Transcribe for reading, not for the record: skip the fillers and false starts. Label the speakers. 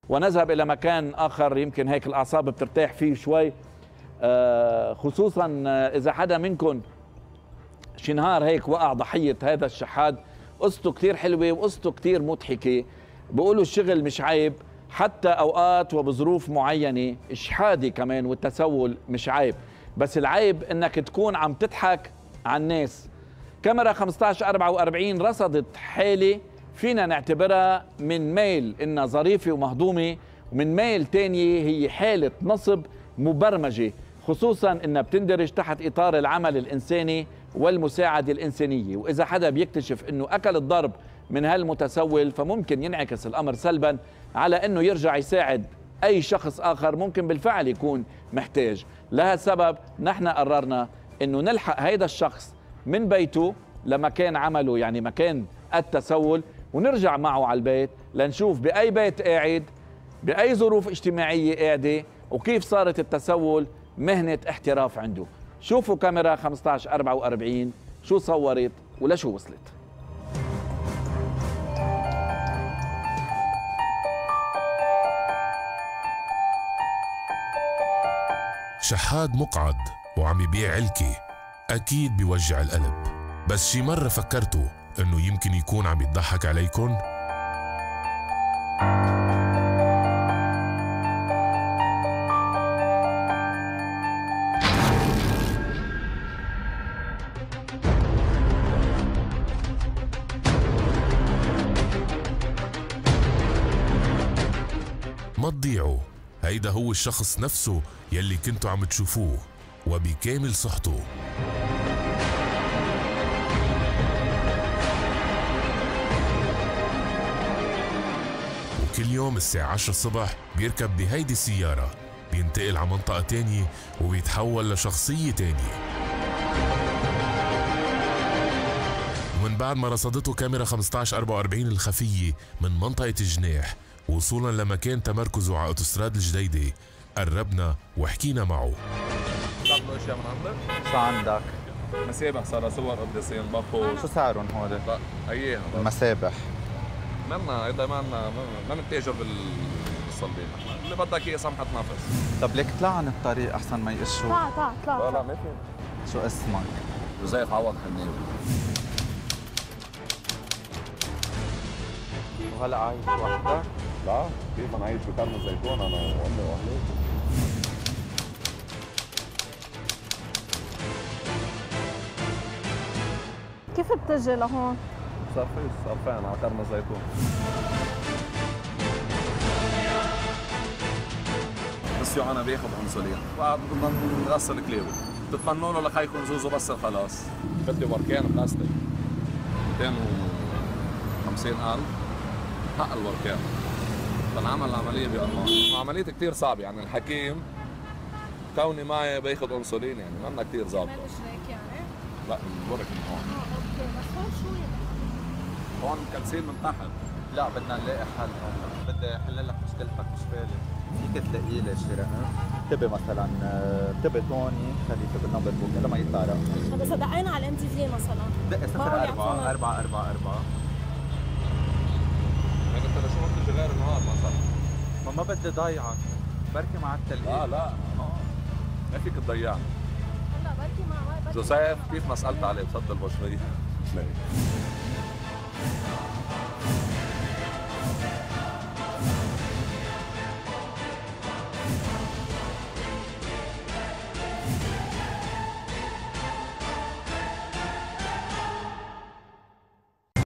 Speaker 1: ونذهب إلى مكان آخر يمكن هيك الأعصاب بترتاح فيه شوي، خصوصا إذا حدا منكم شي نهار هيك وقع ضحية هذا الشحاد. قصته كتير حلوة وقصته كتير مضحكة. بيقولوا الشغل مش عيب حتى أوقات وبظروف معينة، الشحادة كمان والتسول مش عيب، بس العيب إنك تكون عم تضحك على الناس. كاميرا 1544 رصدت حالة فينا نعتبرها من ميل إنها ظريفة ومهضومة، ومن ميل تانية هي حالة نصب مبرمجة، خصوصا إنها بتندرج تحت إطار العمل الإنساني والمساعدة الإنسانية. وإذا حدا بيكتشف إنه أكل الضرب من هالمتسول فممكن ينعكس الأمر سلبا على إنه يرجع يساعد أي شخص آخر ممكن بالفعل يكون محتاج. لهالسبب نحن قررنا إنه نلحق هيدا الشخص من بيته لمكان عمله، يعني مكان التسول، ونرجع معه على البيت لنشوف بأي بيت قاعد، بأي ظروف اجتماعية قاعدة، وكيف صارت التسول مهنة احتراف عنده. شوفوا كاميرا 1544 شو صورت ولشو وصلت.
Speaker 2: شحاد مقعد وعم يبيع علكة، أكيد بيوجع القلب، بس شي مرة فكرتوا إنه يمكن يكون عم يضحك عليكن؟ ما تضيعوا، هيدا هو الشخص نفسه يلي كنتوا عم تشوفوه وبكامل صحته. وكل يوم الساعة 10 الصبح بيركب بهيدي السيارة، بينتقل على منطقة تانية وبيتحول لشخصية تانية. ومن بعد ما رصدته كاميرا 1544 الخفية من منطقة جناح وصولا لمكان تمركزه على اوتوستراد الجديدة، قربنا وحكينا معه.
Speaker 3: بتعملوا اشياء من عندك؟
Speaker 4: شو عندك؟
Speaker 3: مسابح صار صور قديسين بافو.
Speaker 4: شو سعرهم هول؟
Speaker 3: لا اياها
Speaker 4: المسابح
Speaker 3: مالنا هيدا ما نتاجر بالصلبين، اللي بدك اياه سمحة نفس.
Speaker 4: طب ليك اطلع عن الطريق احسن ما يقشوا.
Speaker 3: طلع لا ما في.
Speaker 4: شو اسمك؟
Speaker 3: جوزيف عوض حناوي.
Speaker 4: وهلا عايش وحدك؟
Speaker 3: لا كيف انا عايش بكرم الزيتون انا وامي واهلي.
Speaker 5: كيف بتجي لهون؟
Speaker 3: صار فين على كرم الزيتون. بس انا باخذ انسولين وقاعد بدنا نغسل كلابي. بتتمنوا له لخيكم زوزو بس خلاص. بدي وركان بلاستيك 250,000 حق الوركان. بنعمل العملية بألمان، عملية كتير صعبة، يعني الحكيم كوني معي باخذ انسولين يعني منا كتير ظابطة.
Speaker 5: مش هيك يعني؟
Speaker 3: لا بورك من هون.
Speaker 5: اوكي بس هون شو يعني؟
Speaker 3: هون كنسين من تحت.
Speaker 4: لا بدنا نلاقي حل هون، بدي احل لك مشكلتك مش فالي. فيك تلاقي لي شي رقم، انتبه مثلا انتبه توني خليه يكتب النمبر بوك الا ما يطلع رقم.
Speaker 5: طب اذا دقينا على الام تي في مثلا؟
Speaker 4: دقي 0444.
Speaker 3: يعني انت لشو ما بتجي غير النهار مثلا؟
Speaker 4: ما بدي ضيعك، بركي مع التلقيح.
Speaker 3: لا ما فيك تضيعني.
Speaker 5: هلا بركي مع
Speaker 3: جوزيف كيف ما سألت عليه تفضل بشوي.